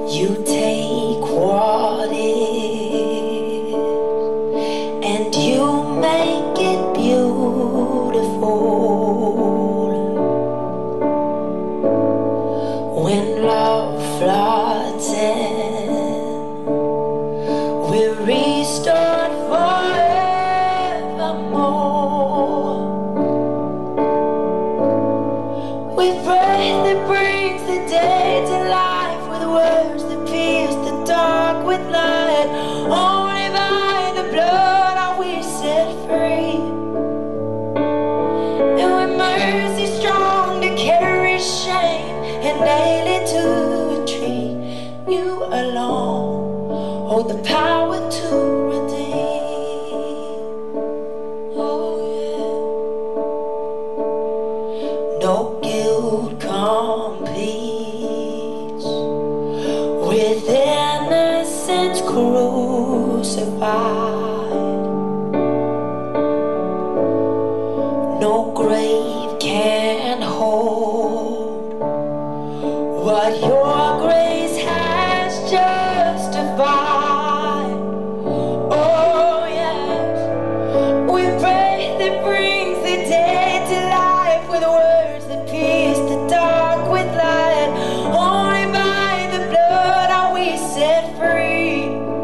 You take what is and you make it beautiful. When love floods in, we're restored forevermore. With breath that brings the day to life, with words that pierce the dark with light. Only by the blood are we set free. And with mercy strong to carry shame and nail it to a tree, you alone hold the power to redeem. Oh yeah. No guilt competes with innocence crucified. No grave can hold what your grace has justified. Oh yes, with breath that brings the dead to life, with words that pierce the dark with light. Only by the blood are we set free.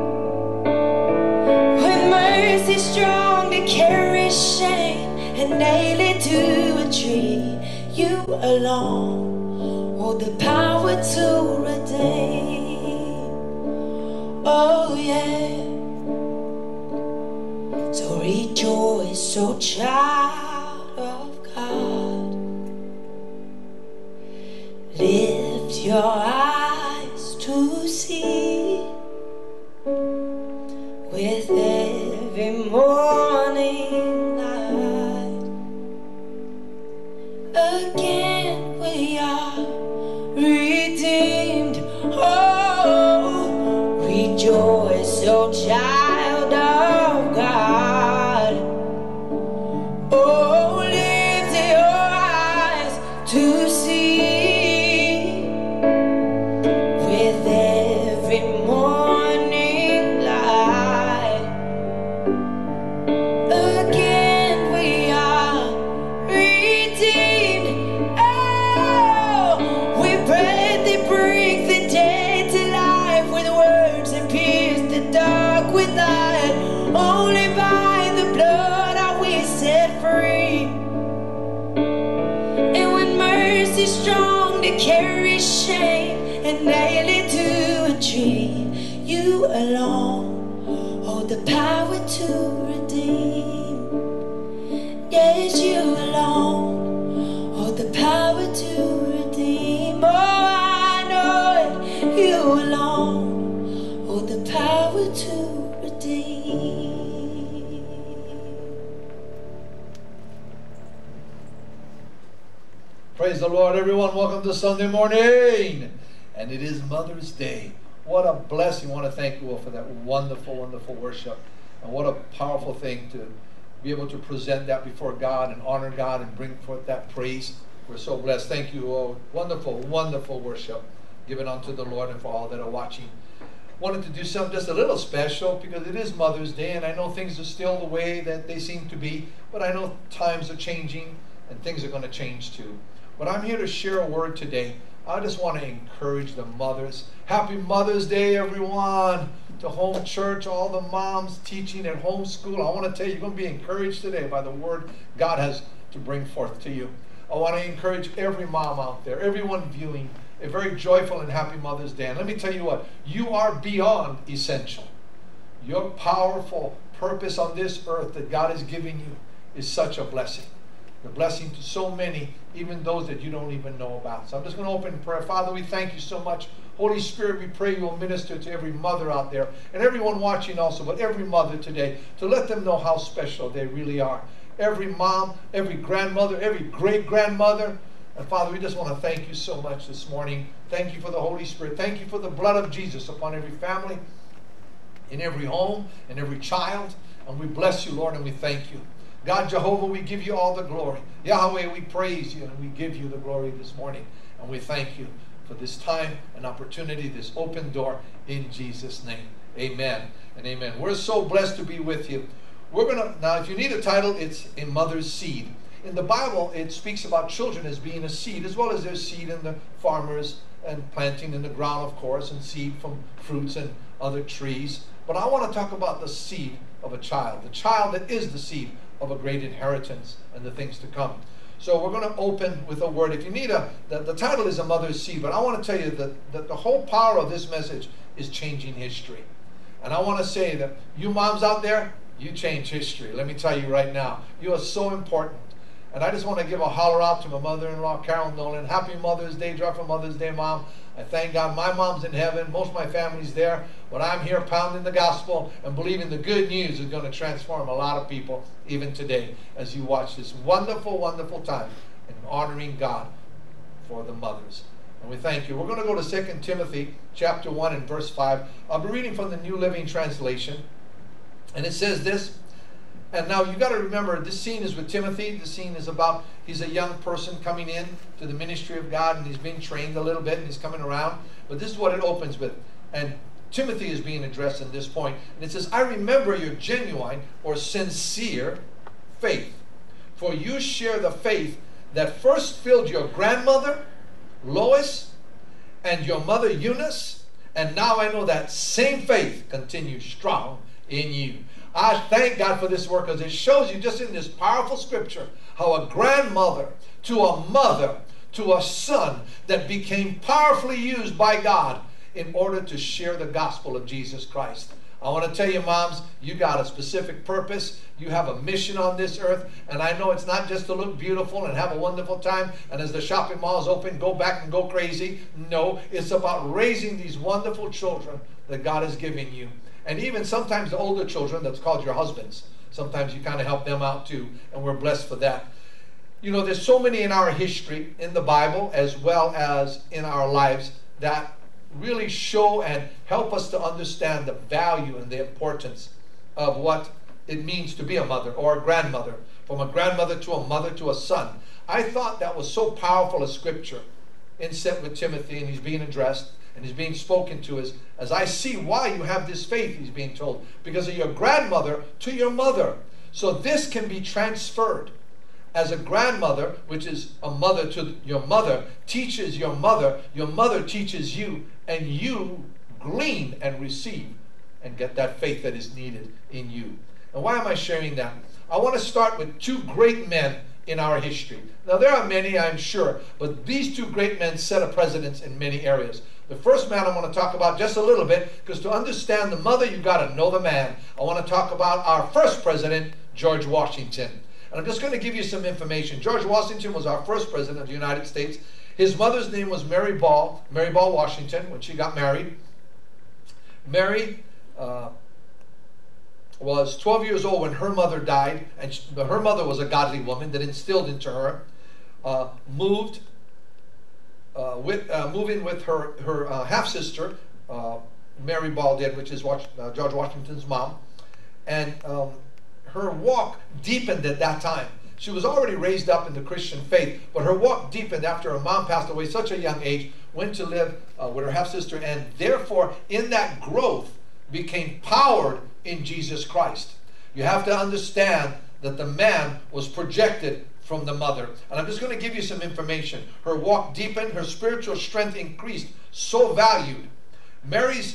With mercy strong to carry shame and nail it to a tree, you alone hold the power to redeem. Oh yeah. So rejoice, oh child of God. Lift your eyes to see. With every morning light, again we are redeemed. Oh, rejoice, oh child of God. Oh, lift your eyes to see. With every morning light, again we are redeemed. Oh, with breath that brings the dead to life, with words that pierce the dark with light. Only by the blood are we set free. And when mercy strong to carry shame and nail it to a tree, you alone hold the power to redeem. Yes, you alone hold the power to redeem. Oh, I know it. You alone hold the power to redeem. Praise the Lord, everyone. Welcome to Sunday morning. And it is Mother's Day. What a blessing. I want to thank you all for that wonderful, wonderful worship. And what a powerful thing to be able to present that before God and honor God and bring forth that praise. We're so blessed. Thank you all. Wonderful, wonderful worship given unto the Lord, and for all that are watching. Wanted to do something just a little special because it is Mother's Day, and I know things are still the way that they seem to be, but I know times are changing and things are going to change too. But I'm here to share a word today. I just want to encourage the mothers. Happy Mother's Day, everyone. To home church, all the moms teaching at home school. I want to tell you, you're going to be encouraged today by the word God has to bring forth to you. I want to encourage every mom out there, everyone viewing, a very joyful and happy Mother's Day. And let me tell you what, you are beyond essential. Your powerful purpose on this earth that God has given you is such a blessing. A blessing to so many, even those that you don't even know about. So I'm just going to open in prayer. Father, we thank you so much. Holy Spirit, we pray you will minister to every mother out there and everyone watching also, but every mother today, to let them know how special they really are. Every mom, every grandmother, every great-grandmother. And Father, we just want to thank you so much this morning. Thank you for the Holy Spirit. Thank you for the blood of Jesus upon every family, in every home, and every child. And we bless you, Lord, and we thank you. God, Jehovah, we give you all the glory. Yahweh, we praise you and we give you the glory this morning. And we thank you. for this time and opportunity, this open door, in Jesus' name. Amen and amen. We're so blessed to be with you. Now, if you need a title, it's A Mother's Seed. In the Bible, it speaks about children as being a seed, as well as there's seed in the farmers and planting in the ground, of course, and seed from fruits and other trees. But I want to talk about the seed of a child, the child that is the seed of a great inheritance and the things to come. So we're going to open with a word. If you need the title is A Mother's Seed, but I want to tell you that the whole power of this message is changing history. And I want to say that you moms out there, you change history. Let me tell you right now, you are so important. And I just want to give a holler out to my mother-in-law, Carol Nolan. Happy Mother's Day, joyful Mother's Day, Mom. I thank God my mom's in heaven. Most of my family's there. But I'm here pounding the gospel and believing the good news is going to transform a lot of people even today as you watch this wonderful, wonderful time in honoring God for the mothers. And we thank you. We're going to go to 2 Timothy chapter 1 and verse 5. I'll be reading from the New Living Translation. And it says this. And now you got to remember, this scene is with Timothy. The scene is about, he's a young person coming in to the ministry of God, and he's being trained a little bit, and he's coming around. But this is what it opens with. And Timothy is being addressed in this point. And it says, I remember your genuine or sincere faith. For you share the faith that first filled your grandmother, Lois, and your mother, Eunice. And now I know that same faith continues strong in you. I thank God for this work because it shows you just in this powerful scripture how a grandmother to a mother to a son that became powerfully used by God in order to share the gospel of Jesus Christ. I want to tell you, moms, you got a specific purpose. You have a mission on this earth. And I know it's not just to look beautiful and have a wonderful time. And as the shopping malls open, go back and go crazy. No, it's about raising these wonderful children that God has given you. And even sometimes the older children, that's called your husbands. Sometimes you kind of help them out too. And we're blessed for that. You know, there's so many in our history, in the Bible, as well as in our lives, that really show and help us to understand the value and the importance of what it means to be a mother or a grandmother. From a grandmother to a mother to a son. I thought that was so powerful a scripture in set with Timothy, and he's being addressed and he's being spoken to as I see why you have this faith, he's being told. Because of your grandmother to your mother. So this can be transferred. As a grandmother, which is a mother to your mother, teaches your mother teaches you, and you glean and receive and get that faith that is needed in you. And why am I sharing that? I want to start with two great men in our history. Now there are many, I'm sure, but these two great men set a precedence in many areas. The first man I want to talk about just a little bit, because to understand the mother, you've got to know the man. I want to talk about our first president, George Washington. And I'm just going to give you some information. George Washington was our first president of the United States. His mother's name was Mary Ball Washington, when she got married. Mary was 12 years old when her mother died, and her mother was a godly woman that instilled into her, moving with her half-sister, Mary Ball did, which is George Washington's mom, and her walk deepened at that time. She was already raised up in the Christian faith, but her walk deepened after her mom passed away at such a young age, went to live with her half-sister, and therefore in that growth became powered in Jesus Christ. You have to understand that the man was projected from the mother. And I'm just going to give you some information. Her walk deepened, her spiritual strength increased, so valued. Mary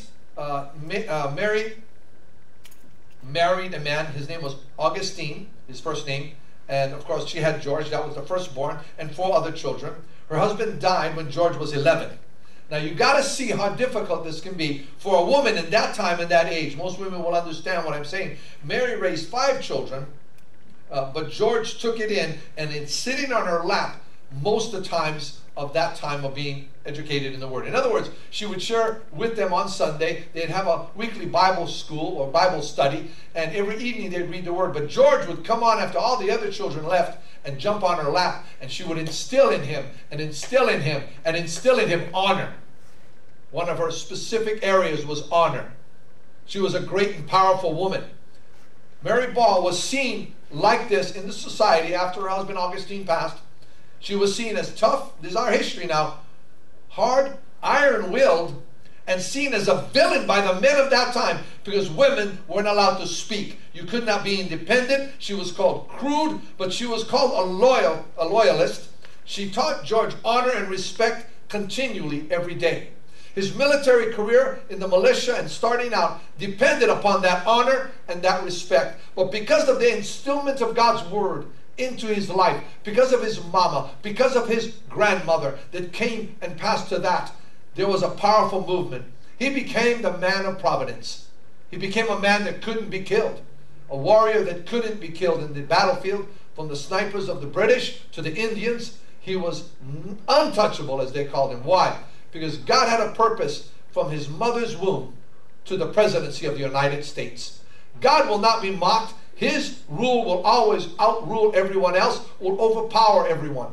married a man, his name was Augustine, his first name, and of course she had George, that was the firstborn, and 4 other children. Her husband died when George was 11. Now you got to see how difficult this can be for a woman in that time and that age. Most women will understand what I'm saying. Mary raised 5 children, but George took it in, and it's sitting on her lap most of the times of that time of being educated in the Word. In other words, she would share with them on Sunday. They'd have a weekly Bible school or Bible study, and every evening they'd read the Word. But George would come on after all the other children left and jump on her lap, and she would instill in him and instill in him and instill in him honor. One of her specific areas was honor. She was a great and powerful woman. Mary Ball was seen like this in the society after her husband Augustine passed. She was seen as tough. This is our history now. hard, iron-willed, and seen as a villain by the men of that time because women weren't allowed to speak. You could not be independent. She was called crude, but she was called a loyalist. She taught George honor and respect continually every day. His military career in the militia and starting out depended upon that honor and that respect. But because of the instillment of God's word into his life, because of his mama, because of his grandmother that came and passed to that, there was a powerful movement. He became the man of providence. He became a man that couldn't be killed, a warrior that couldn't be killed in the battlefield. From the snipers of the British to the Indians, he was untouchable, as they called him. Why? Because God had a purpose from his mother's womb to the presidency of the United States. God will not be mocked. His rule will always outrule everyone else, will overpower everyone.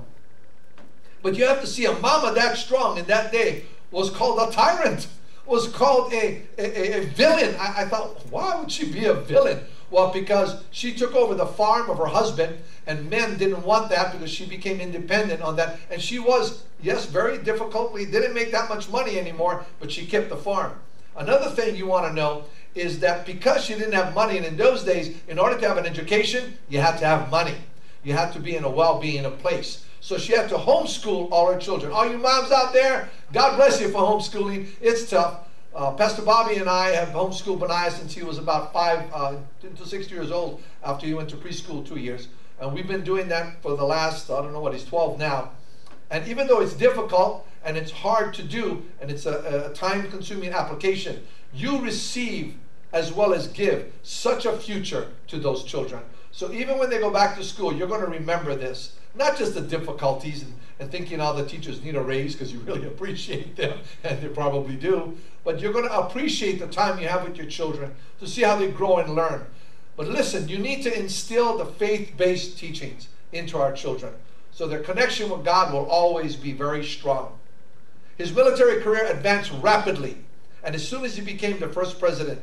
But you have to see, a mama that strong in that day was called a tyrant, was called a villain. I thought, why would she be a villain? Well, because she took over the farm of her husband, and men didn't want that because she became independent on that. And she was, yes, very difficultly, didn't make that much money anymore, but she kept the farm. Another thing you want to know is that because she didn't have money, and in those days, in order to have an education, you had to have money. You had to be in a well-being place. So she had to homeschool all her children. All you moms out there, God bless you for homeschooling. It's tough. Pastor Bobby and I have homeschooled Benaiah since he was about 5 to 6 years old, after he went to preschool 2 years. And we've been doing that for the last, I don't know what, he's 12 now. And even though it's difficult and it's hard to do, and it's a time-consuming application, you receive as well as give such a future to those children. So even when they go back to school, you're going to remember this. Not just the difficulties and thinking all the teachers need a raise because you really appreciate them, and they probably do, but you're going to appreciate the time you have with your children to see how they grow and learn. But listen, you need to instill the faith-based teachings into our children so their connection with God will always be very strong. His military career advanced rapidly, and as soon as he became the first president,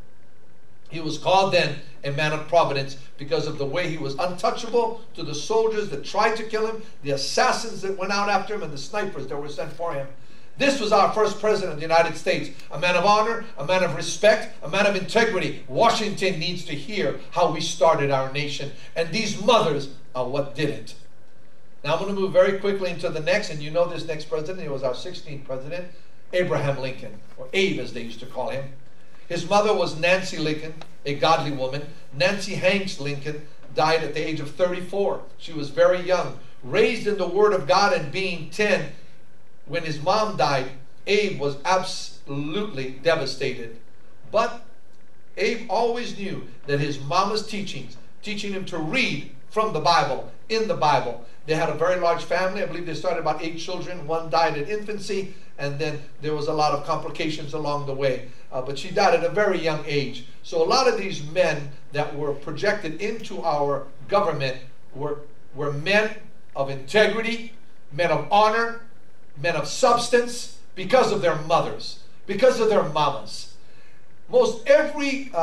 he was called then a man of providence because of the way he was untouchable to the soldiers that tried to kill him, the assassins that went out after him, and the snipers that were sent for him. This was our first president of the United States, a man of honor, a man of respect, a man of integrity. Washington needs to hear how we started our nation, and these mothers are what did it. Now I'm going to move very quickly into the next, and you know this next president. He was our 16th president, Abraham Lincoln, or Abe as they used to call him. His mother was Nancy Lincoln, a godly woman. Nancy Hanks Lincoln died at the age of 34. She was very young. Raised in the Word of God and being 10, when his mom died, Abe was absolutely devastated. But Abe always knew that his mama's teachings, teaching him to read from the Bible, in the Bible. They had a very large family. I believe they started about 8 children. One died at infancy, and then there was a lot of complications along the way. But she died at a very young age. So a lot of these men that were projected into our government were men of integrity, men of honor, men of substance, because of their mothers, because of their mamas. Most every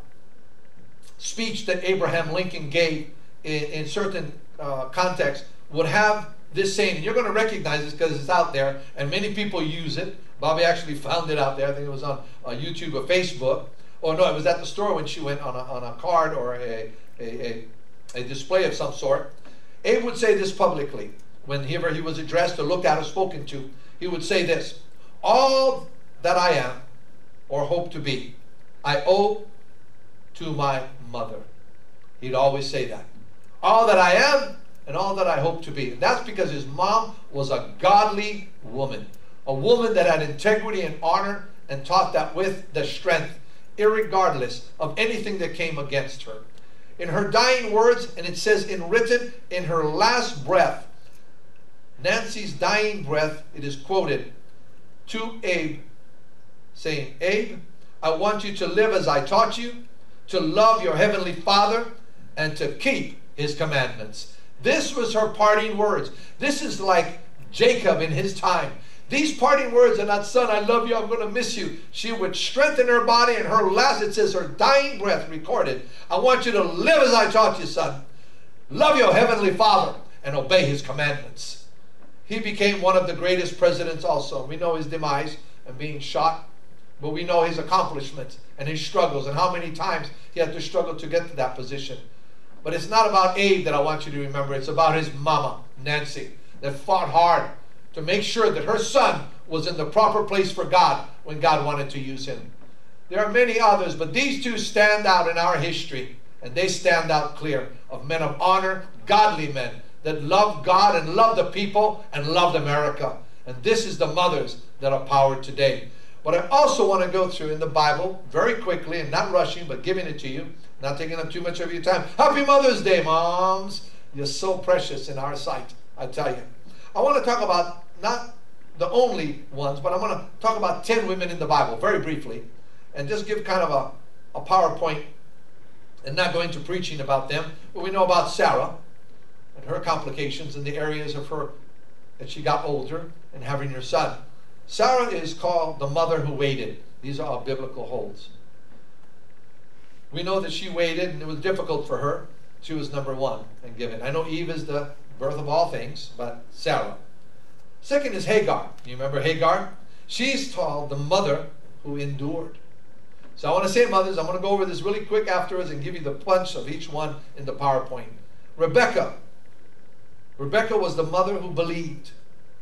speech that Abraham Lincoln gave in certain contexts would have this saying, and you're going to recognize this because it's out there, and many people use it. Bobby actually found it out there. I think it was on YouTube or Facebook. Or no, it was at the store when she went on a card or a display of some sort. Abe would say this publicly. Whenever he was addressed or looked at or spoken to, he would say this: all that I am or hope to be, I owe to my mother. He'd always say that. All that I am and all that I hope to be. And that's because his mom was a godly woman. A woman that had integrity and honor, and taught that with the strength, irregardless of anything that came against her. In her dying words, and it says written in her last breath, Nancy's dying breath, it is quoted to Abe, saying, Abe, I want you to live as I taught you, to love your heavenly Father, and to keep his commandments. This was her parting words. This is like Jacob in his time. These parting words are not, son, I love you, I'm going to miss you. She would strengthen her body, and her last, it says, her dying breath recorded, I want you to live as I taught you, son. Love your heavenly Father and obey his commandments. He became one of the greatest presidents also. We know his demise and being shot, but we know his accomplishments and his struggles and how many times he had to struggle to get to that position. But it's not about Abe that I want you to remember. It's about his mama, Nancy, that fought hard to make sure that her son was in the proper place for God when God wanted to use him. There are many others, but these two stand out in our history, and they stand out clear, of men of honor, godly men that loved God and loved the people and loved America. And this is the mothers that are powered today. But I also want to go through in the Bible very quickly, and not rushing, but giving it to you, not taking up too much of your time. Happy Mother's Day, moms. You're so precious in our sight, I tell you. I want to talk about not the only ones, but I want to talk about 10 women in the Bible very briefly, and just give kind of a PowerPoint, and not go into preaching about them. But we know about Sarah and her complications in the areas of her that she got older and having her son. Sarah is called the mother who waited. These are all biblical holds. We know that she waited, and it was difficult for her. She was number one and given. I know Eve is the birth of all things, but Sarah. Second is Hagar. You remember Hagar? She's called the mother who endured. So I want to say, mothers, I'm going to go over this really quick afterwards and give you the punch of each one in the PowerPoint. Rebecca. Rebecca was the mother who believed.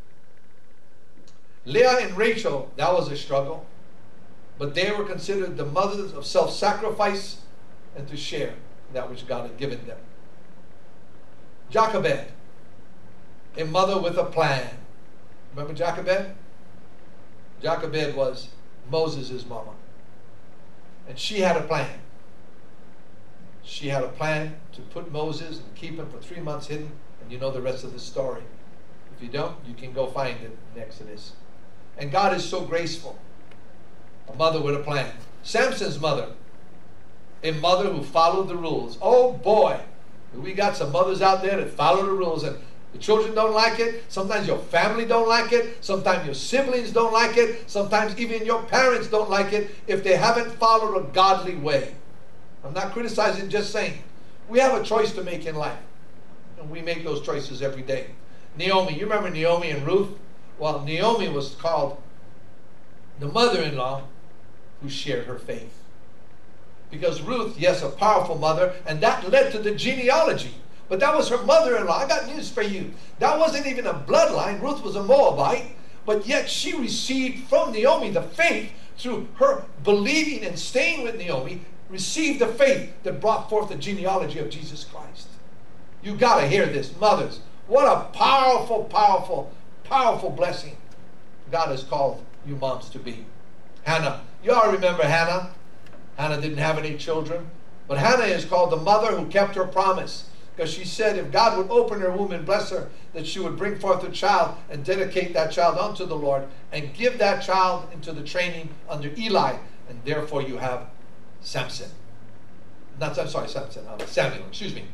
Leah and Rachel, that was a struggle. But they were considered the mothers of self-sacrifice and to share that which God had given them. Jochebed, a mother with a plan. Remember Jochebed? Jochebed was Moses' mama. And she had a plan. She had a plan to put Moses and keep him for 3 months hidden. And you know the rest of the story. If you don't, you can go find it in Exodus. And God is so graceful. A mother with a plan. Samson's mother. A mother who followed the rules. Oh boy. We got some mothers out there that follow the rules, and the children don't like it. Sometimes your family don't like it. Sometimes your siblings don't like it. Sometimes even your parents don't like it if they haven't followed a godly way. I'm not criticizing, just saying. We have a choice to make in life. And we make those choices every day. Naomi, you remember Naomi and Ruth? Well, Naomi was called the mother-in-law who shared her faith. Because Ruth, yes, a powerful mother, and that led to the genealogy. But that was her mother-in-law. I got news for you. That wasn't even a bloodline. Ruth was a Moabite. But yet she received from Naomi the faith through her believing and staying with Naomi, received the faith that brought forth the genealogy of Jesus Christ. You got to hear this, mothers. What a powerful, powerful, powerful blessing God has called you moms to be. Hannah. You all remember Hannah? Hannah didn't have any children. But Hannah is called the mother who kept her promise. Because she said if God would open her womb and bless her, that she would bring forth a child and dedicate that child unto the Lord and give that child into the training under Eli. And therefore you have Samson. Samuel, excuse me.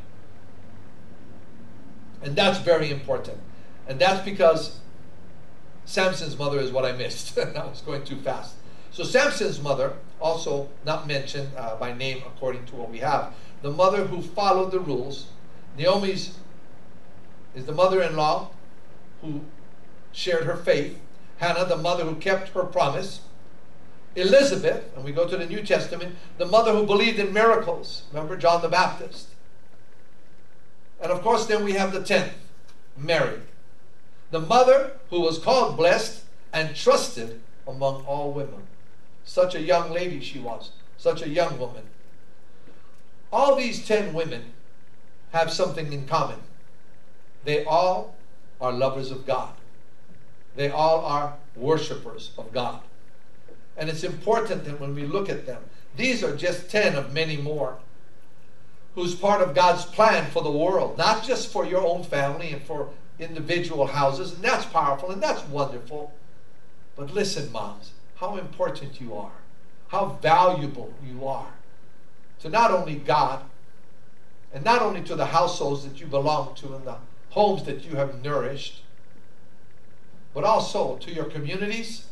And that's very important. And that's because Samson's mother is what I missed. I was going too fast. So Samson's mother, also not mentioned by name according to what we have. The mother who followed the rules. Naomi's is the mother-in-law who shared her faith. Hannah, the mother who kept her promise. Elizabeth, and we go to the New Testament, the mother who believed in miracles. Remember John the Baptist. And of course then we have the 10th, Mary. The mother who was called blessed and trusted among all women. Such a young lady she was. Such a young woman. All these 10 women have something in common. They all are lovers of God. They all are worshipers of God. And it's important that when we look at them, these are just 10 of many more who's part of God's plan for the world, not just for your own family and for individual houses, and that's powerful and that's wonderful. But listen, moms, how important you are, how valuable you are to not only God and not only to the households that you belong to and the homes that you have nourished, but also to your communities,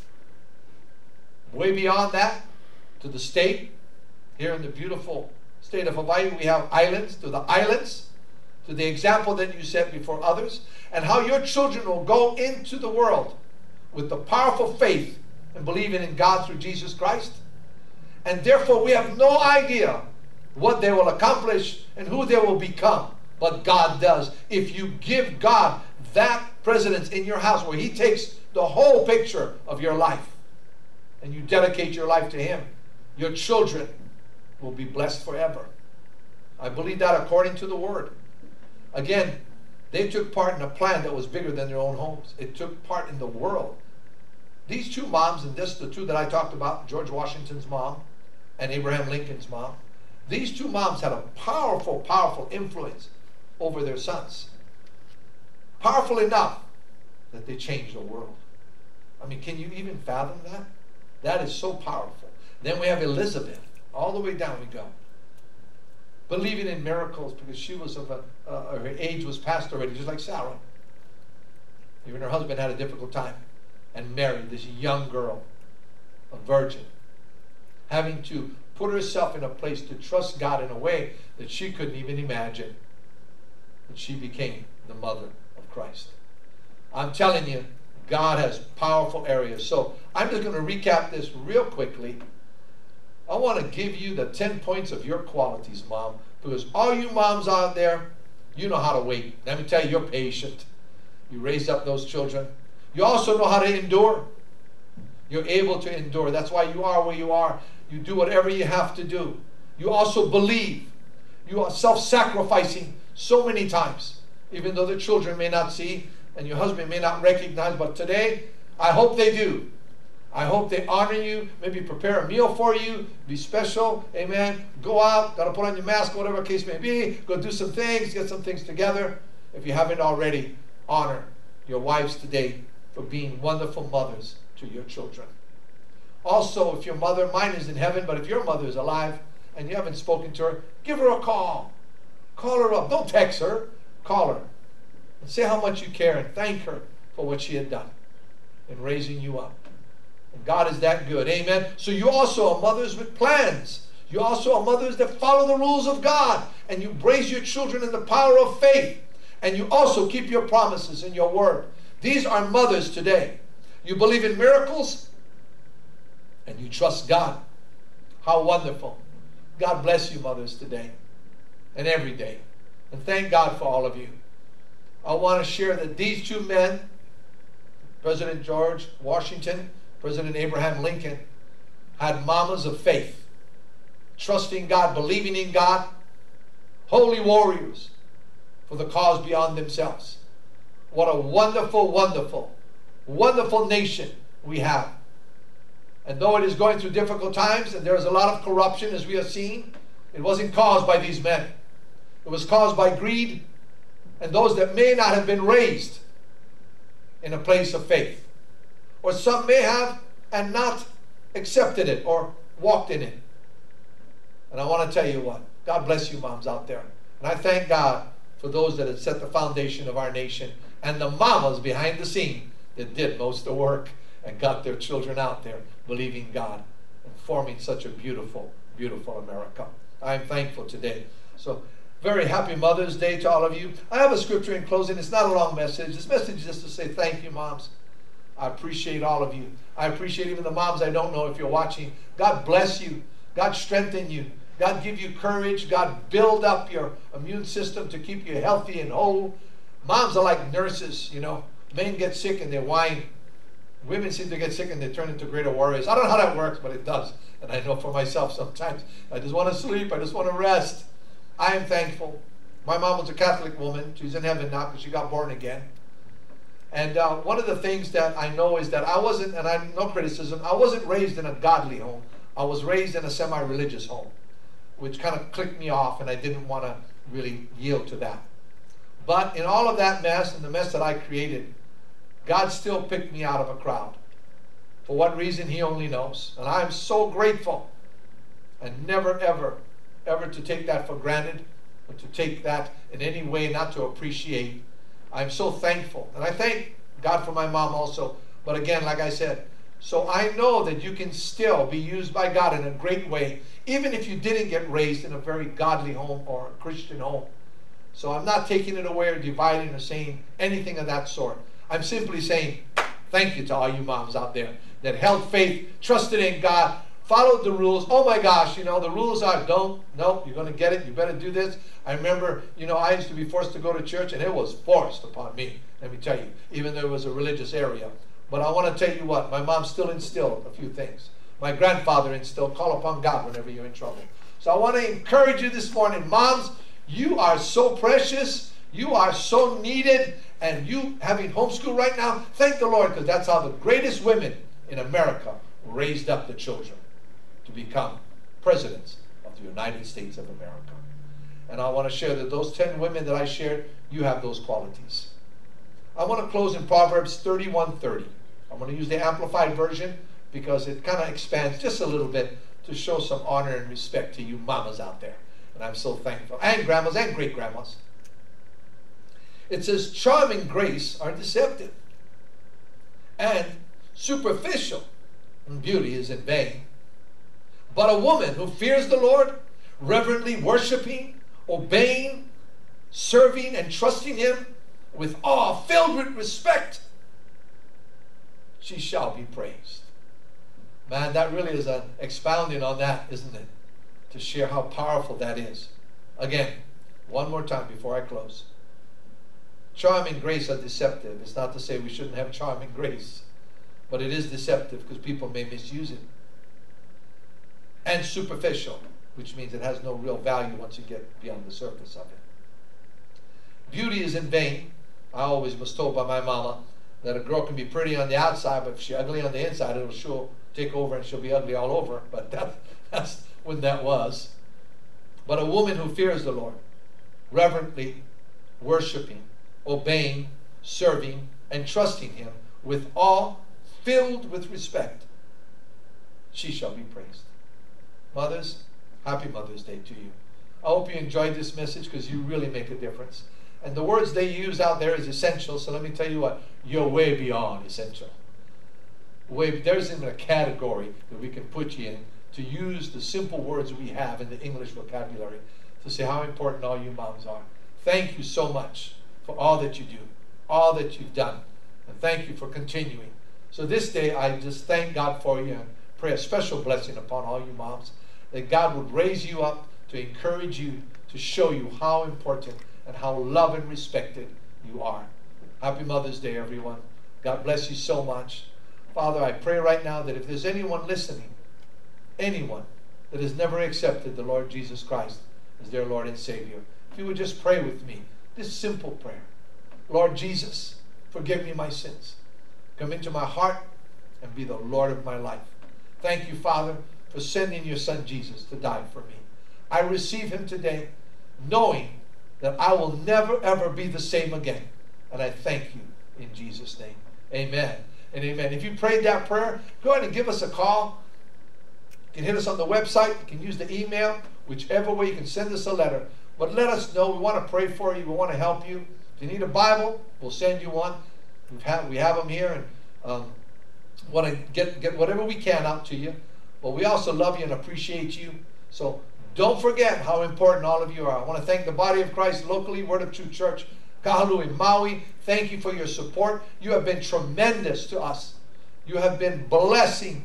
way beyond that, to the state. Here in the beautiful state of Hawaii, we have islands, to the islands, to the example that you set before others, and how your children will go into the world with the powerful faith and believing in God through Jesus Christ. And therefore we have no idea what they will accomplish and who they will become. But God does. If you give God that precedence in your house where He takes the whole picture of your life and you dedicate your life to Him, your children will be blessed forever. I believe that according to the Word. Again, they took part in a plan that was bigger than their own homes. It took part in the world. These two moms, and this the two that I talked about, George Washington's mom and Abraham Lincoln's mom, these two moms had a powerful, powerful influence over their sons. Powerful enough that they changed the world. I mean, can you even fathom that? That is so powerful. Then we have Elizabeth. All the way down we go. Believing in miracles because she was of her age was past already, just like Sarah. Even her husband had a difficult time and married this young girl, a virgin, having to put herself in a place to trust God in a way that she couldn't even imagine. And she became the mother of Christ. I'm telling you, God has powerful areas. So I'm just going to recap this real quickly. I want to give you the 10 points of your qualities, Mom, because all you moms out there, you know how to wait. Let me tell you, you're patient. You raise up those children. You also know how to endure. You're able to endure. That's why you are where you are. You do whatever you have to do. You also believe. You are self-sacrificing so many times, even though the children may not see and your husband may not recognize. But today, I hope they do. I hope they honor you, maybe prepare a meal for you, be special, amen. Go out, got to put on your mask, whatever case may be, go do some things, get some things together. If you haven't already, honor your wives today for being wonderful mothers to your children. Also, if your mother, mine is in heaven, but if your mother is alive and you haven't spoken to her, give her a call. Call her up. Don't text her. Call her. And say how much you care and thank her for what she had done in raising you up. And God is that good. Amen. So you also are mothers with plans. You also are mothers that follow the rules of God. And you raise your children in the power of faith. And you also keep your promises in your word. These are mothers today. You believe in miracles. And you trust God. How wonderful. God bless you, mothers, today. And every day. And thank God for all of you. I want to share that these two men, President George Washington, President Abraham Lincoln, had mamas of faith, trusting God, believing in God, holy warriors for the cause beyond themselves. What a wonderful, wonderful, wonderful nation we have. And though it is going through difficult times and there is a lot of corruption as we have seen, it wasn't caused by these men. It was caused by greed and those that may not have been raised in a place of faith. Or some may have and not accepted it or walked in it. And I want to tell you what, God bless you moms out there. And I thank God for those that have set the foundation of our nation and the mamas behind the scene that did most of the work and got their children out there believing God and forming such a beautiful, beautiful America. I am thankful today. So very happy Mother's Day to all of you. I have a scripture in closing. It's not a long message. This message is just to say thank you, moms. I appreciate all of you. I appreciate even the moms I don't know if you're watching. God bless you. God strengthen you. God give you courage. God build up your immune system to keep you healthy and whole. Moms are like nurses, you know. Men get sick and they whine. Women seem to get sick and they turn into greater warriors. I don't know how that works, but it does. And I know for myself sometimes. I just want to sleep. I just want to rest. I am thankful. My mom was a Catholic woman. She's in heaven now because she got born again. And one of the things that I know is that I wasn't, and I'm no criticism, I wasn't raised in a godly home. I was raised in a semi-religious home, which kind of clicked me off, and I didn't want to really yield to that. But in all of that mess, and the mess that I created, God still picked me out of a crowd. For what reason, He only knows. And I'm so grateful, and never, ever, ever to take that for granted, or to take that in any way not to appreciate. I'm so thankful. And I thank God for my mom also. But again, like I said, so I know that you can still be used by God in a great way, even if you didn't get raised in a very godly home or a Christian home. So I'm not taking it away or dividing or saying anything of that sort. I'm simply saying thank you to all you moms out there that held faith, trusted in God, followed the rules. Oh my gosh, the rules are nope, you're going to get it, you better do this. I remember, I used to be forced to go to church, and it was forced upon me, let me tell you, even though it was a religious area. But I want to tell you what, my mom still instilled a few things. My grandfather instilled, call upon God whenever you're in trouble. So I want to encourage you this morning, moms, you are so precious, you are so needed, and you having homeschool right now, thank the Lord, because that's how the greatest women in America raised up the children to become presidents of the United States of America. And I want to share that those 10 women that I shared, you have those qualities. I want to close in Proverbs 31:30. I'm going to use the Amplified Version because it kind of expands just a little bit to show some honor and respect to you mamas out there. And I'm so thankful. And grandmas and great-grandmas. It says, charm and grace are deceptive, and superficial and beauty is in vain. But a woman who fears the Lord, reverently worshiping, obeying, serving, and trusting Him with awe, filled with respect, she shall be praised. Man, that really is an expounding on that, isn't it? To share how powerful that is. Again, one more time before I close. Charm and grace are deceptive. It's not to say we shouldn't have charm and grace, but it is deceptive because people may misuse it. And superficial, which means it has no real value once you get beyond the surface of it. Beauty is in vain. I always was told by my mama that a girl can be pretty on the outside, but if she's ugly on the inside, she'll take over and she'll be ugly all over. But that's when that was. But a woman who fears the Lord, reverently worshiping, obeying, serving, and trusting Him with awe, filled with respect, she shall be praised. Mothers, happy Mother's Day to you. I hope you enjoyed this message because you really make a difference. And the words they use out there is essential, so let me tell you what, you're way beyond essential. There's even a category that we can put you in to use the simple words we have in the English vocabulary to say how important all you moms are. Thank you so much for all that you do, all that you've done, and thank you for continuing. So this day I just thank God for you and pray a special blessing upon all you moms, that God would raise you up to encourage you, to show you how important and how loved and respected you are. Happy Mother's Day, everyone. God bless you so much. Father, I pray right now that if there's anyone listening, anyone that has never accepted the Lord Jesus Christ as their Lord and Savior, if you would just pray with me this simple prayer. Lord Jesus, forgive me my sins. Come into my heart and be the Lord of my life. Thank you, Father, for sending your Son Jesus to die for me. I receive Him today, knowing that I will never ever be the same again. And I thank you in Jesus' name. Amen and amen. If you prayed that prayer, go ahead and give us a call. You can hit us on the website. You can use the email. Whichever way, you can send us a letter. But let us know. We want to pray for you. We want to help you. If you need a Bible, we'll send you one. We have them here, and want to get whatever we can out to you. But we also love you and appreciate you. So don't forget how important all of you are. I want to thank the body of Christ locally, Word of Truth Church, Kahalui in Maui. Thank you for your support. You have been tremendous to us. You have been blessing,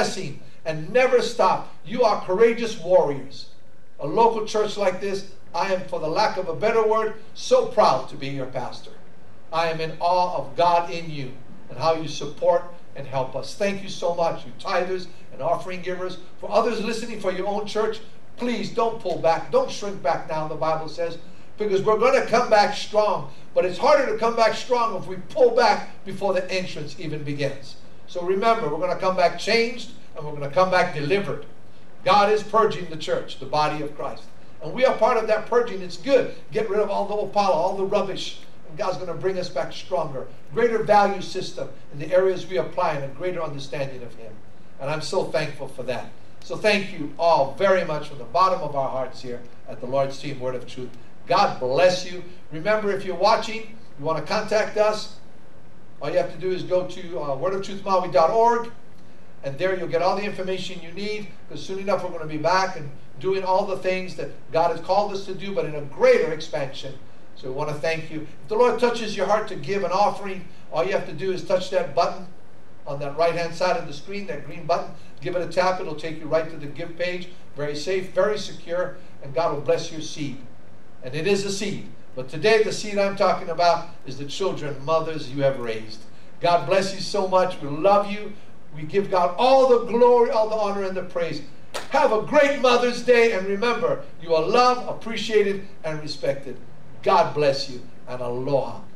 and never stop. You are courageous warriors. A local church like this, I am, for the lack of a better word, so proud to be your pastor. I am in awe of God in you and how you support and help us. Thank you so much, you tithers and offering givers. For others listening for your own church, please don't pull back. Don't shrink back now, the Bible says, because we're going to come back strong. But it's harder to come back strong if we pull back before the entrance even begins. So remember, we're going to come back changed, and we're going to come back delivered. God is purging the church, the body of Christ. And we are part of that purging. It's good. Get rid of all the opala, all the rubbish. And God's going to bring us back stronger. Greater value system in the areas we apply, and a greater understanding of Him. And I'm so thankful for that. So thank you all very much from the bottom of our hearts here at the Lord's Team Word of Truth. God bless you. Remember, if you're watching, you want to contact us, all you have to do is go to wordoftruthmaui.org, and there you'll get all the information you need, because soon enough we're going to be back and doing all the things that God has called us to do, but in a greater expansion. So we want to thank you. If the Lord touches your heart to give an offering, all you have to do is touch that button on that right-hand side of the screen, that green button. Give it a tap. It'll take you right to the give page. Very safe, very secure, and God will bless your seed. And it is a seed. But today the seed I'm talking about is the children, mothers you have raised. God bless you so much. We love you. We give God all the glory, all the honor, and the praise. Have a great Mother's Day, and remember, you are loved, appreciated, and respected. God bless you, and aloha.